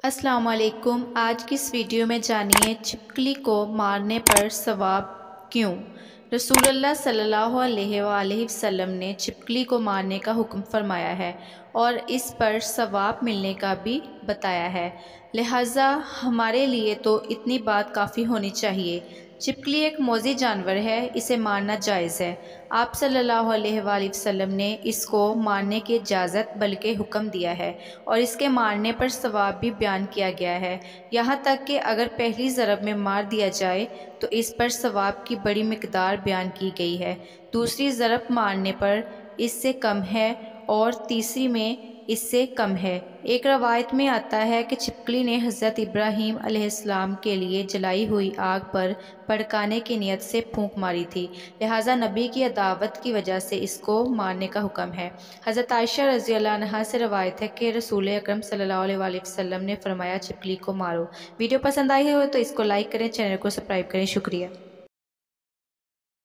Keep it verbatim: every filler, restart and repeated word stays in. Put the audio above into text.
السلام علیکم۔ آج کی اس ویڈیو میں جانیے چھپکلی کو مارنے پر ثواب کیوں؟ رسول اللہ صلی اللہ علیہ وآلہ وسلم نے چھپکلی کو مارنے کا حکم فرمایا ہے اور اس پر ثواب ملنے کا بھی بتایا ہے، لہٰذا ہمارے لیے تو اتنی بات کافی ہونی چاہیے۔ چھپکلی ایک موذی جانور ہے، اسے مارنا جائز ہے۔ آپ صلی اللہ علیہ وآلہ وسلم نے اس کو مارنے کی اجازت بلکہ حکم دیا ہے اور اس کے مارنے پر ثواب بھی بیان کیا گیا ہے، یہاں تک کہ اگر پہلی ضرب میں مار دیا جائے تو اس پر ثواب کی بڑی مقدار بیان کی گئی ہے، دوسری ضرب مارنے پر اس سے کم ہے اور تیسری میں اس سے کم ہے۔ ایک روایت میں آتا ہے کہ چھپکلی نے حضرت ابراہیم علیہ السلام کے لیے جلائی ہوئی آگ پر بھڑکانے کی نیت سے پھونک ماری تھی، لہٰذا نبی کی عداوت کی وجہ سے اس کو مارنے کا حکم ہے۔ حضرت عائشہ رضی اللہ عنہا سے روایت ہے کہ رسول اکرم صلی اللہ علیہ وآلہ وسلم نے فرمایا چھپکلی کو مارو۔ ویڈیو پسند آئی ہو تو اس کو لائک کریں، چینل کو سبسکرائب کریں۔ شکریہ۔